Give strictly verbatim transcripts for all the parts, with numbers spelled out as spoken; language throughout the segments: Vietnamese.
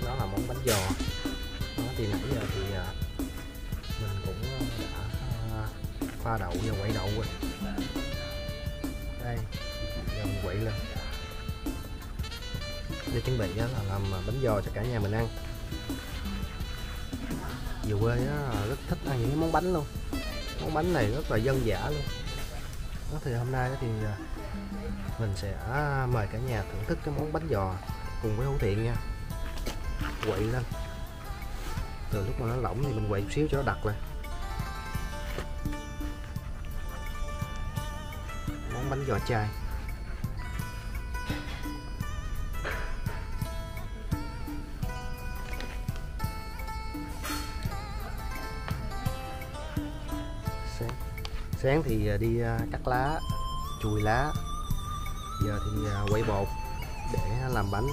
đó là món bánh giò. Đó, thì nãy giờ thì mình cũng đã pha đậu và quậy đậu rồi. Đây, giờ mình quậy lên để chuẩn bị là làm bánh giò cho cả nhà mình ăn. Về quê rất thích ăn những cái món bánh luôn. Món bánh này rất là dân dã luôn. Đó, thì hôm nay thì mình sẽ mời cả nhà thưởng thức cái món bánh giò cùng với Hữu Thiện nha. Quậy lên, từ lúc mà nó lỏng thì mình quậy một xíu cho nó đặc lên. Món bánh giò chay. Sáng, sáng thì đi cắt lá, chùi lá. Giờ thì quậy bột để làm bánh.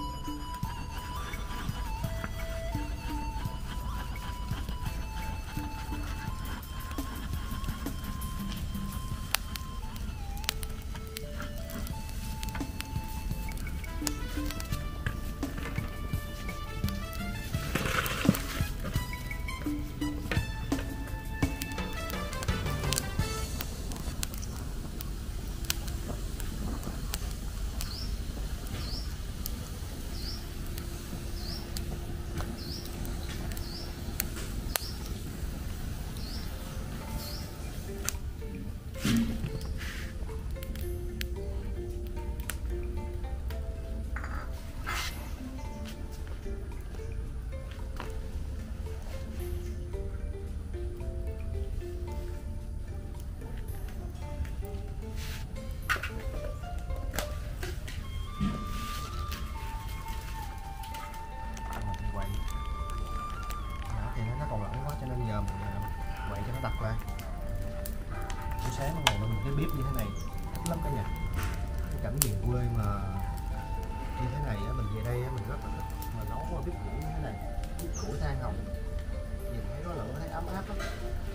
Quậy cho nó đặc lên. Buổi sáng nó ngồi bên một cái bếp như thế này thích lắm cả nhà. Cái cảnh miền quê mà như thế này mình về đây mình rất là thích mà nấu qua bếp củi như thế này, bếp củi than hồng, nhìn thấy nó lửa thấy ấm áp lắm.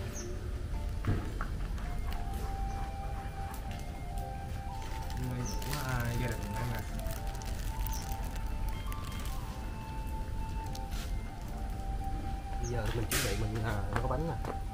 Ngay của gia đình mình ăn nè. Bây giờ mình chuẩn bị mình à, có bánh nè.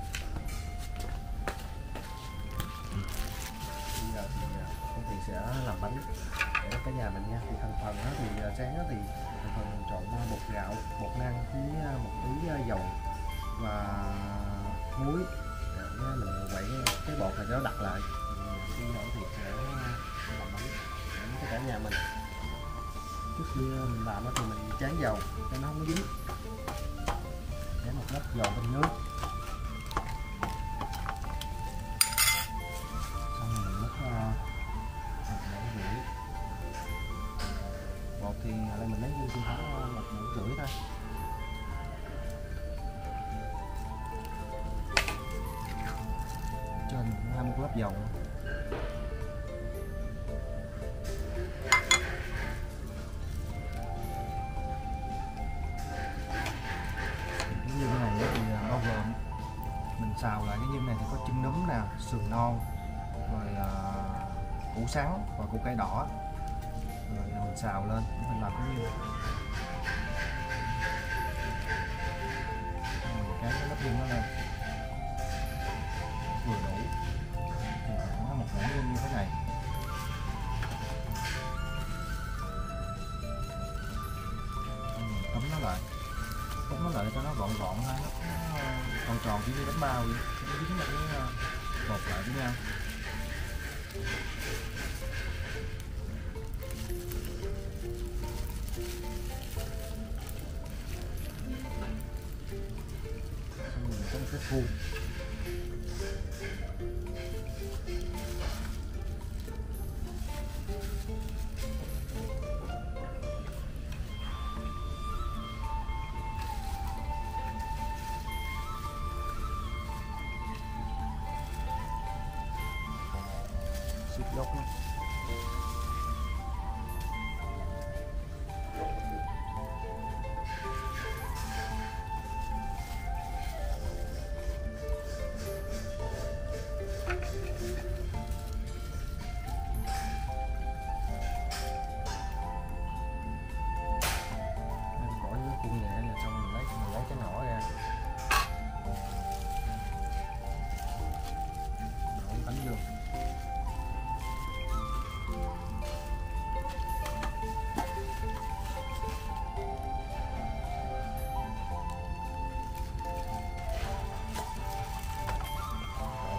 Bây giờ thì công ty sẽ làm bánh để cả nhà mình nha. Thì thành phần đó thì sáng thì thành phần mình trộn bột gạo, bột năng với một tí dầu và muối để mình quậy cái bột này cho nó đặc lại. Bây giờ thì sẽ làm bánh để cho cả nhà mình. Trước khi mình làm thì mình tráng dầu cho nó không có dính. Để một lớp dầu bên nước. Xong rồi mình múc để rưỡi. Bột thì ở đây mình lấy như khoảng một muỗng rưỡi thôi. Trên hai mươi lớp dầu. Xào lại cái nhân này thì có chân núm nè, sườn non, rồi uh, củ sắn và củ cải đỏ, rồi mình xào lên để mình làm cái nhân. Mình cái lớp nhân nó lên vừa đủ, thì khoảng một muỗng nhân như thế này. Mình cắm nó lại, cắm nó lại cho nó gọn gọn thôi. Tròn tròn chỉ như bánh bao vậy, nó dính lại cái bột lại với nhau. Xong rồi có một cái khuôn. Xịt gốc nữa. Bỏ vô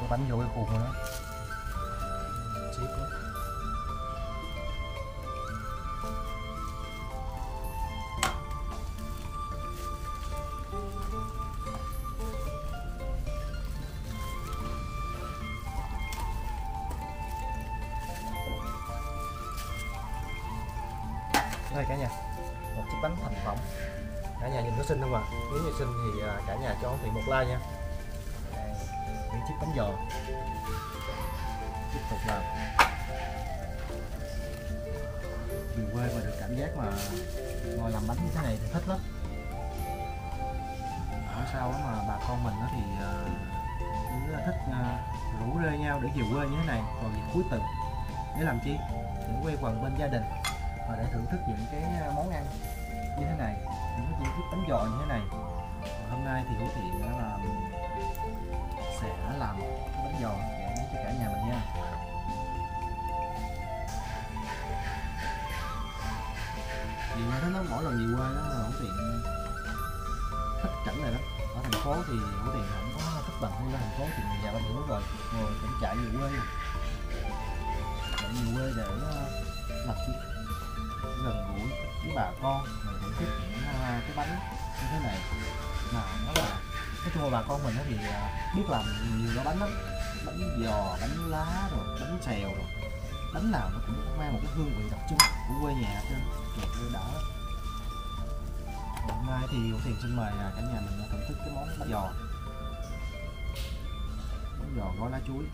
cái bánh vô cái khuôn của nó. Chip đó. Đây cả nhà, một chiếc bánh thành phẩm. Cả nhà nhìn có xinh không ạ? À? Nếu như xinh thì cả nhà cho Thiện một like nha. Đây, những chiếc bánh giò. Tiếp tục làm. Về quê mà được cảm giác mà ngồi làm bánh như thế này thì thích lắm. Ở sau đó mà bà con mình đó thì uh, thích uh, rủ rê nhau để về quê như thế này vào dịp cuối tuần. Để làm chi? Để quây quần bên gia đình và để thưởng thức những cái món ăn như thế này, những cái chiếc bánh giò như thế này. Và hôm nay thì Hữu Thiện đã làm sẽ làm cái bánh giò để nấu cho cả nhà mình nha. Vì nghe thấy nó mỗi lần về quê đó là Hữu Thiện thích cảnh này đó. Ở thành phố thì Hữu Thiện không có thích bằng như lên thành phố thì mình già ba bữa rồi, rồi cũng chạy về quê, chạy về quê để làm chi gần gũi với bà con, rồi thưởng thức những cái bánh như thế này. Mà nó là nói chung là bà con mình thì biết làm nhiều loại bánh lắm, bánh giò, bánh lá, rồi bánh xèo, rồi bánh nào nó cũng mang một cái hương vị đặc trưng của quê nhà trên một nơi đã. Hôm nay thì Hữu Thiện xin mời cả nhà mình thưởng thức cái món bánh giò, bánh giò gói lá chuối.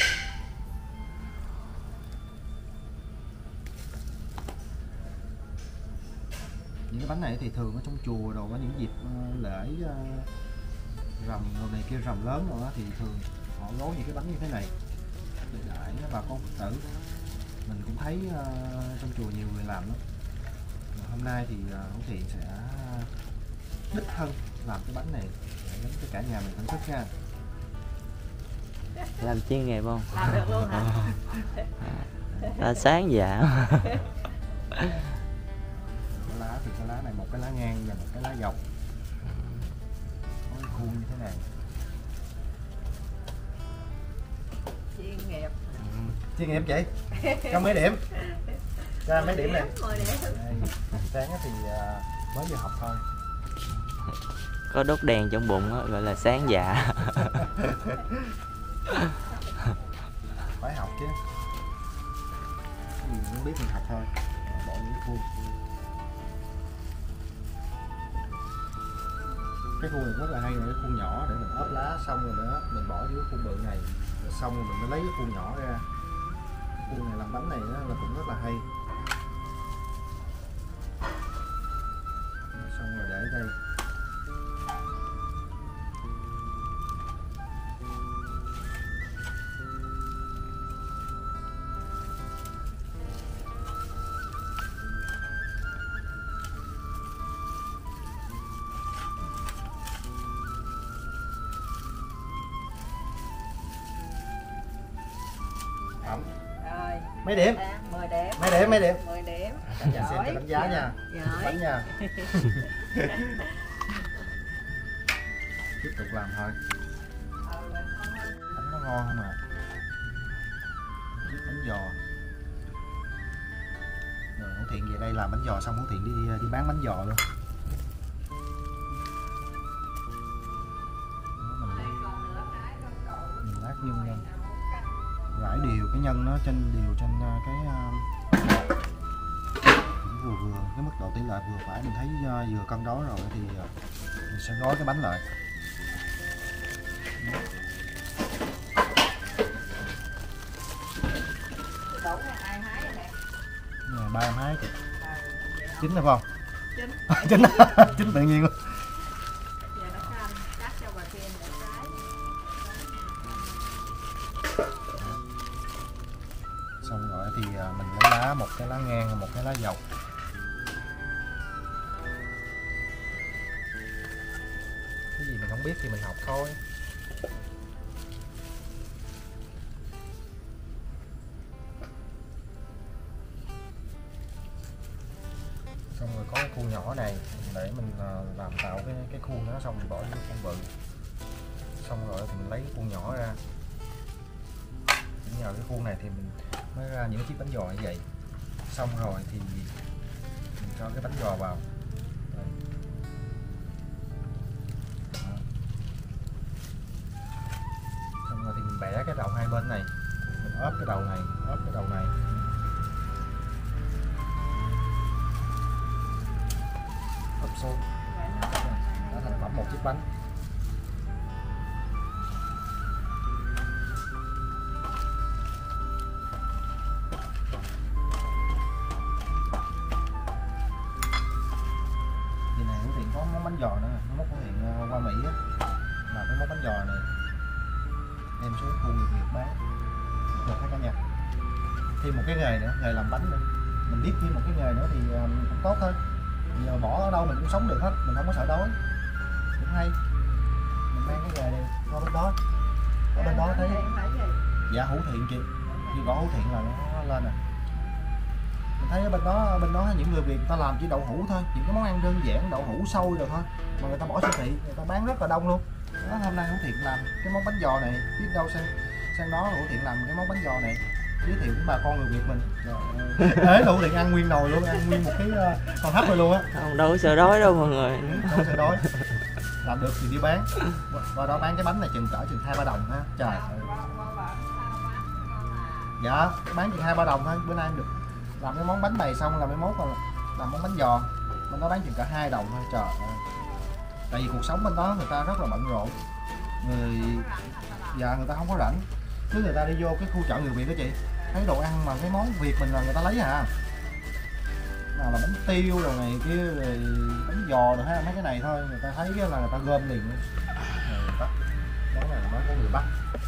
Những cái bánh này thì thường ở trong chùa đồ có những dịp uh, lễ uh, rằm đồ này kia, rằm lớn rồi đó, thì thường họ gói những cái bánh như thế này để đãi bà con Phật tử. Mình cũng thấy uh, trong chùa nhiều người làm đó. Hôm nay thì uh, Hữu Thiện sẽ đích thân làm cái bánh này để đến cho cả nhà mình thưởng thức nha. Làm chuyên nghiệp không? Làm được luôn hả? À, sáng dạ. Cái lá thì cái lá này một cái lá ngang và một cái lá dọc, có cái khuôn như thế này. Chuyên nghiệp. Ừ. Chuyên nghiệp chị. Cho mấy điểm? Cho mấy điểm này. mười điểm. Đây, sáng thì mới vừa học thôi. Có đốt đèn trong bụng đó, gọi là sáng dạ. Phải học chứ. Mình muốn biết mình học thôi. Bỏ những khuôn. Cái khuôn này rất là hay, là cái khuôn nhỏ để mình ốp lá xong rồi nữa mình bỏ vô cái khuôn bự này, rồi xong rồi mình mới lấy cái khuôn nhỏ ra. Cái khuôn này làm bánh này đó là cũng rất là hay. Xong rồi để đây. Ẩm. Rồi. Mấy điểm? mười điểm. Mấy điểm, mấy điểm? mười điểm. Cả nhà xem cho đánh giá nha. Giỏi. Bánh nha. Tiếp tục làm thôi. Bánh nó ngon không à. Bánh giò. Rồi Hữu Thiện về đây làm bánh giò xong Hữu Thiện đi đi bán bánh giò luôn. Mình lát nhân lên. Rải đều cái nhân nó trên đều trên cái vừa vừa, cái mức độ tỷ lệ vừa phải, mình thấy vừa cân đối rồi thì mình sẽ gói cái bánh lại. Này, ba em hái chị. Chín phải không? Chín. Chín. Chín tự nhiên luôn. Xong rồi thì mình lấy lá, một cái lá ngang, một cái lá dọc. Cái gì mình không biết thì mình học thôi. Xong rồi có cái khuôn nhỏ này để mình làm tạo cái cái khuôn đó, xong mình bỏ vô cái khuôn bự. Xong rồi thì mình lấy cái khuôn nhỏ ra. nhờ cái khuôn này thì mình mới ra những chiếc bánh giò như vậy. Xong rồi thì mình cho cái bánh giò vào. Đây. Đó. Xong rồi thì mình bẻ cái đầu hai bên này, mình ốp cái đầu này, ốp cái đầu này. Ốp xuống. Đã thành phẩm một chiếc bánh. Thì này Hữu Thiện có món bánh giò nữa, mốt Hữu Thiện qua Mỹ á, làm cái món bánh giò này đem xuống khu nghiệp nghiệp bán được hết cả nhà. Thêm một cái nghề nữa, nghề làm bánh nữa, mình biết thêm một cái nghề nữa thì cũng tốt thôi. Giờ bỏ ở đâu mình cũng sống được hết, mình không có sợ đói, cũng hay. Mình mang cái nghề này qua bên đó, ở bên đó thấy dạ Hữu Thiện chị, khi gõ Hữu Thiện là nó lên nè. Mình thấy ở bên đó bên đó những người Việt người ta làm chỉ đậu hũ thôi, những cái món ăn đơn giản đậu hũ xôi rồi thôi, mà người ta bỏ siêu thị người ta bán rất là đông luôn. Đó, hôm nay Hữu Thiện làm cái món bánh giò này, biết đâu sang sang đó Hữu Thiện làm cái món bánh giò này giới thiệu với bà con người Việt mình. Thế Hữu Thiện ăn nguyên nồi luôn, ăn nguyên một cái uh, con hấp rồi luôn á. Không đâu có sợ đói đâu mọi người. Không sợ đói. Làm được thì đi bán. Qua đó bán cái bánh này chừng cỡ chừng hai ba đồng ha. Trời ơi. Dạ, bán chừng hai ba đồng thôi. Bữa nay em được làm cái món bánh này xong là mấy mốt còn làm món bánh giò. Bên đó bán chừng cả hai đồng thôi. Trời ơi. Tại vì cuộc sống bên đó người ta rất là bận rộn. Người dạ người ta không có rảnh. Cứ người ta đi vô cái khu chợ người Việt đó chị, thấy đồ ăn mà cái món Việt mình là người ta lấy à. Nào là bánh tiêu rồi này kia rồi bánh giò rồi ha, mấy cái này thôi người ta thấy cái là người ta gom liền luôn. Đó là món của người Bắc.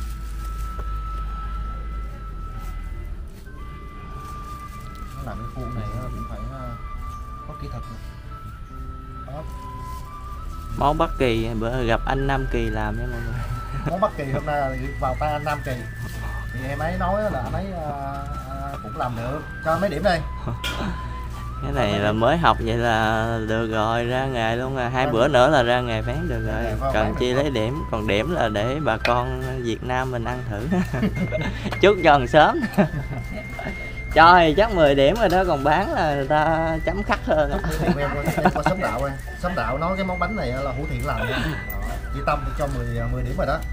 Nó làm cái khuôn này cũng phải có kỹ thuật. Đó. Món Bắc Kỳ bữa gặp anh Nam Kỳ làm nha mọi người. Món Bắc Kỳ hôm nay là vào tay anh Nam Kỳ thì em ấy nói là anh ấy uh, cũng làm được. Cho mấy điểm đây. Cái này là mới học vậy là được rồi, ra nghề luôn à. Hai bữa nữa là ra nghề bán được rồi. Cần chi lấy điểm, còn điểm là để bà con Việt Nam mình ăn thử. Chúc cho còn sớm. Cho thì chắc mười điểm rồi đó, còn bán là người ta chấm khắc hơn. Em qua Xóm Đạo em. Xóm Đạo nói cái món bánh này là Hữu Thiện làm nha. Chị Tâm thì cho mười, mười điểm rồi đó.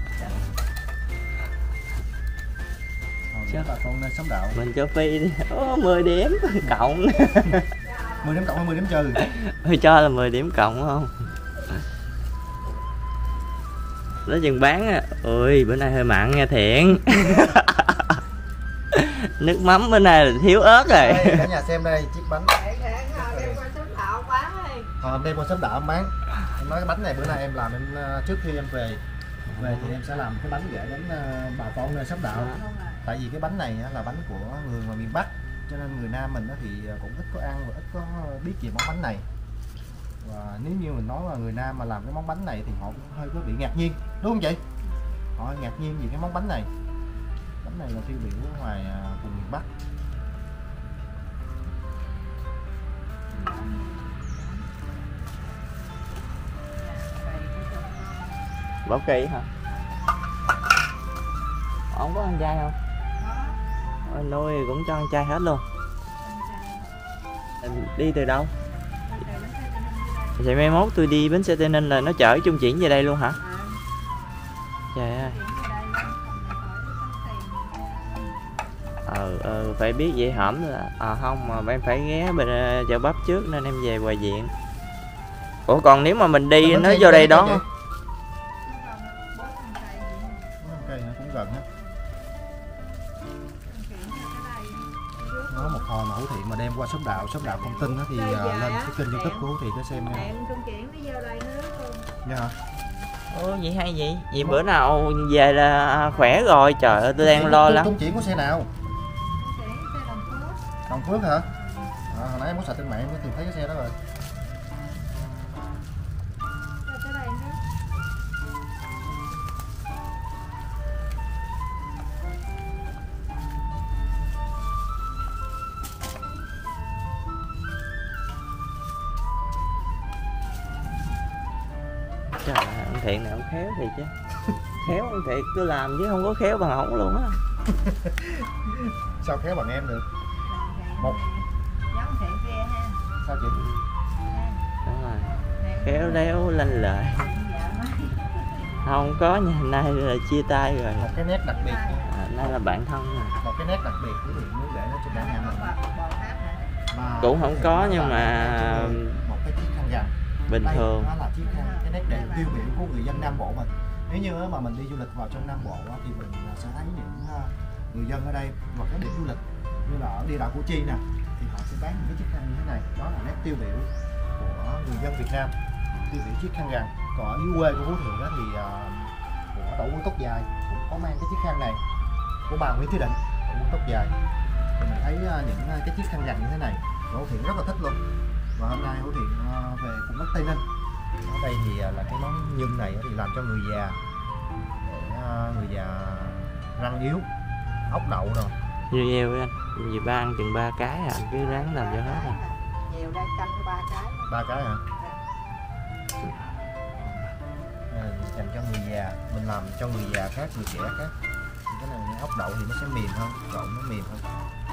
Chứ bà con Xóm Đạo. Mình cho Phi đi. Ô, mười điểm cộng. mười điểm cộng hay mười điểm trừ? Tôi cho là mười điểm cộng không? Nói chừng bán á. Ui bữa nay hơi mặn nha Thiện. Nước mắm bữa nay là thiếu ớt rồi. Đây, cả nhà xem đây chiếc bánh. Ờ, đem qua Xóm Đạo bán. Em nói cái bánh này bữa nay em làm em trước khi em về về thì em sẽ làm cái bánh gửi đến bà con nơi Xóm Đạo. Tại vì cái bánh này là bánh của người ngoài miền Bắc, cho nên người Nam mình thì cũng ít có ăn và ít có biết về món bánh này. Và nếu như mình nói là người Nam mà làm cái món bánh này thì họ cũng hơi có bị ngạc nhiên, đúng không chị? Họ ngạc nhiên vì cái món bánh này. Bánh này là tiêu biểu ở ngoài vùng miền Bắc. Bảo Kỳ hả? Ông có ăn chay không? Ôi, nuôi cũng cho ăn chay hết luôn. Đi từ đâu? Vậy mai mốt tôi đi bến xe Tây Ninh là nó chở trung chuyển về đây luôn hả? Trời ơi. Ờ, ờ phải biết vậy hổm là à không mà em phải ghé bên uh, chợ Bắp trước nên em về Hoài Diện. Ủa còn nếu mà mình đi nó vô đây đó không? Cũng gần á. Nó một hồi mà Hữu Thiện mà đem qua Xóm Đạo, Xóm Đạo không tin đó thì uh, lên cái kênh YouTube của Hữu Thiện để xem nha. Em trung chuyển đi vô đây nữa luôn. Dạ hả? Ồ vậy hay vậy? Vậy bữa nào về là khỏe rồi, trời ơi tôi đang lo lắm. Trung chuyển của xe nào? Xe Đồng Phước. Đồng Phước hả? À, hồi nãy em có sạch trên mạng mới tìm thấy cái xe đó rồi. Tới đây nữa. Trời ơi, ông Thiện này ông khéo thiệt chứ. Khéo ông Thiện cứ làm chứ không có khéo bằng ổng luôn á. Sao khéo bằng em được. Một. Giống thiện kia ha. Sao chị? Đúng rồi, khéo léo lanh lợi. Không có nha, nay là chia tay rồi. Một cái nét đặc biệt nha. À, nay là bạn thân rồi. Một cái nét đặc biệt quý vị muốn để nó cho cả nhà mình. Mà Cũng không có nhưng mà một cái chiếc khăn rằn bình đây, thường. nó là chiếc khăn, cái nét đẹp tiêu biểu của người dân Nam Bộ mình. Nếu như mà mình đi du lịch vào trong Nam Bộ thì mình sẽ thấy những người dân ở đây hoặc các điểm du lịch như là ở địa đạo Củ Chi nè, thì họ sẽ bán những cái chiếc khăn như thế này. Đó là nét tiêu biểu của người dân Việt Nam, tiêu biểu chiếc khăn rằn. Còn ở dưới quê của Phú Thượng đó thì uh, của tổ quân tóc dài cũng có mang cái chiếc khăn này của bà Nguyễn Thúy Định, tổ quân tóc dài. Thì mình thấy uh, những uh, cái chiếc khăn rằn như thế này Hữu Thiện rất là thích luôn. Và hôm nay Hữu Thiện uh, về cùng đất Tây Ninh. Ở đây thì uh, là cái món nhân này thì làm cho người già, để uh, người già răng yếu, ốc đậu rồi. Nhiều nhiều anh, vì ba ăn chừng ba cái à, cứ ráng làm cho hết à. Nhiều đây canh cho ba cái. Ba cái hả? À, dành cho người già, mình làm cho người già khác, người trẻ khác. Cái này ốc đậu thì nó sẽ mềm hơn, đậu nó mềm hơn.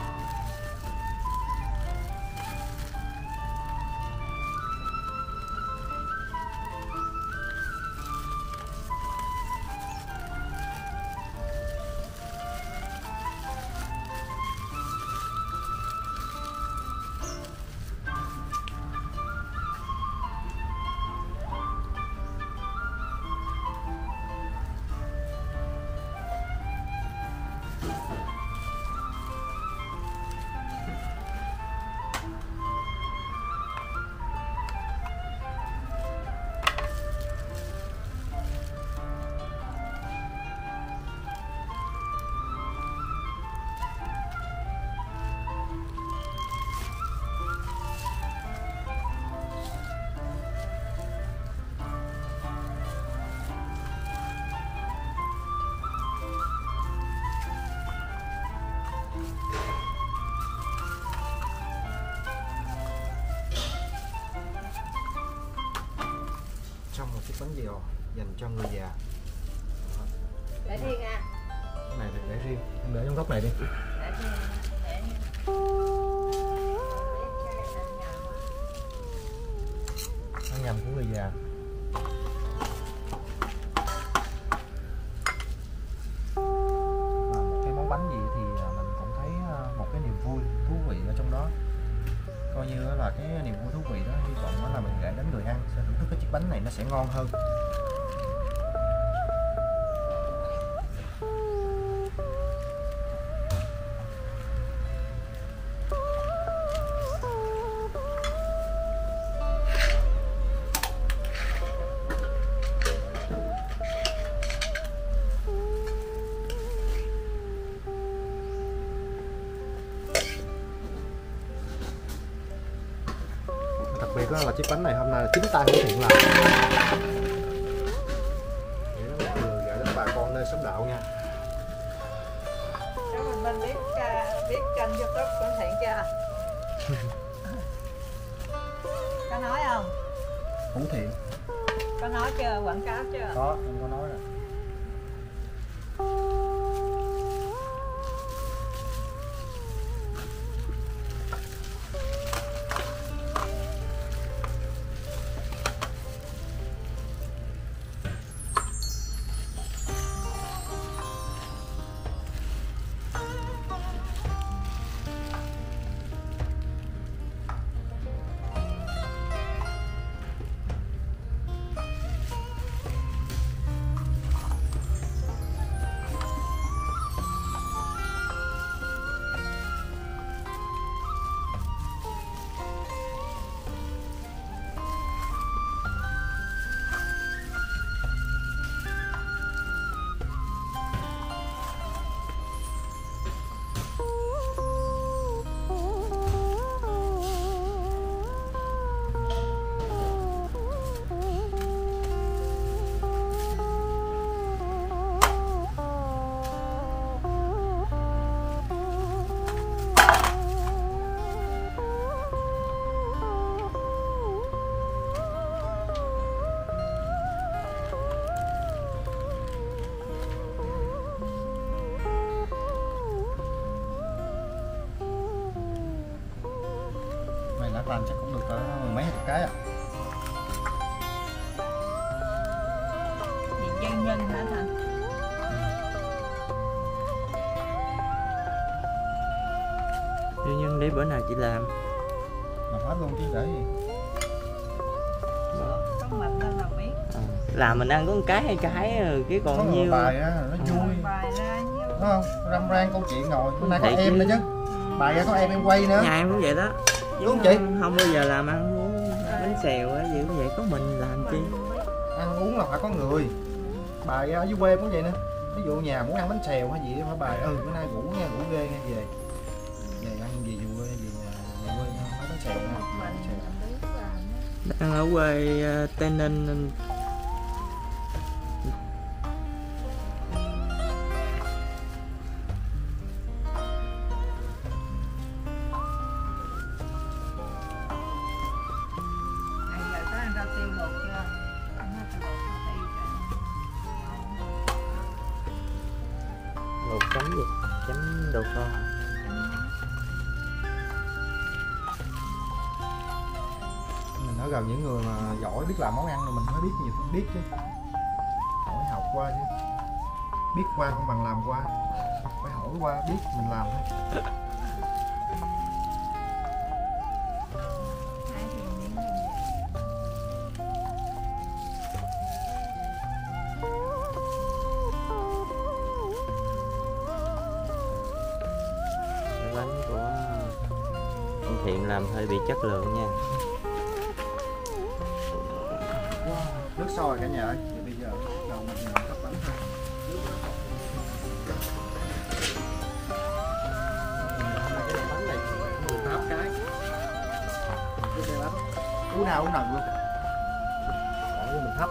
Trong một chiếc bánh dèo dành cho người già. Để riêng à. Cái này thì để riêng, em để trong góc này đi. Để riêng. Để riêng. Nó nhằm của người già. Và một cái món bánh gì thì mình cũng thấy một cái niềm vui, thú vị ở trong đó. Coi như là cái niềm vui thú vị đó, hy vọng là mình gửi đến người ăn sẽ thưởng thức cái chiếc bánh này nó sẽ ngon hơn. Đặc biệt đó là chiếc bánh này hôm nay là chính tay Hữu Thiện làm. Để nó một người gửi đến bà con nơi xóm đạo nha. Nếu mình mình biết uh, biết kênh YouTube của Thiện chưa? Có nói không? Hữu Thiện. Có nói chưa? Quảng cáo chưa? Có, em có nói rồi. làm chắc cũng được cỡ mười mấy hai chục cái à. Gì chân nhân hả Thành? Chứ nhân đi bữa nào chị làm. Làm hết luôn chứ để gì. Có mình nên là biết. À, làm mình ăn có một cái hai cái rồi cái Có còn nhiều nhiêu. bài á nó vui. Bài ra như... Đúng không? Râm ran câu chuyện ngồi. Bữa nay có Thì em chứ. nữa chứ. Bài ra có em em quay nữa. Nhà em cũng vậy đó. Đúng không chị? Không bao giờ làm ăn uống bánh xèo á, gì cũng vậy, có mình làm chi. Ăn uống là phải có người. Bài ở dưới quê cũng vậy nữa. Ví dụ nhà muốn ăn bánh xèo hay gì phải bài ừ bữa nay ngủ nha, ngủ ghê nha về. Về ăn về về quê về nhà về quê nha, nói bánh xèo nha. Mình Bánh xèo. biết làm á. Đang ở quê uh, Tây Ninh. Bây giờ có ăn rau tiêu luộc chưa? Ăn hết luộc rau tiêu cho. Luộc chấm gì? Chấm đồ kho. Mình ở gần những người mà giỏi biết làm món ăn rồi mình mới biết nhiều biết chứ. Hỏi học qua chứ. Biết qua không bằng làm qua. Phải hỏi qua biết mình làm thôi. Ai thì miếng như vậy. Cái bánh của anh Thiện làm hơi bị chất lượng nha. Nước sôi cả nhà ơi. Thì bây giờ đầu mình cấp bánh thôi. Cái bánh này mười tám cái. Cái xe bánh. Cú nào cũng nặng luôn. Còn như mình thấp.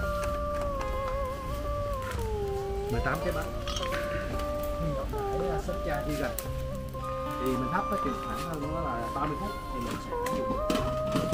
mười tám cái bánh. Để sốt cha chi gần. Thì mình thấp nó chừng khoảng hơn nữa là ba mươi phút thì mình sẽ dùng.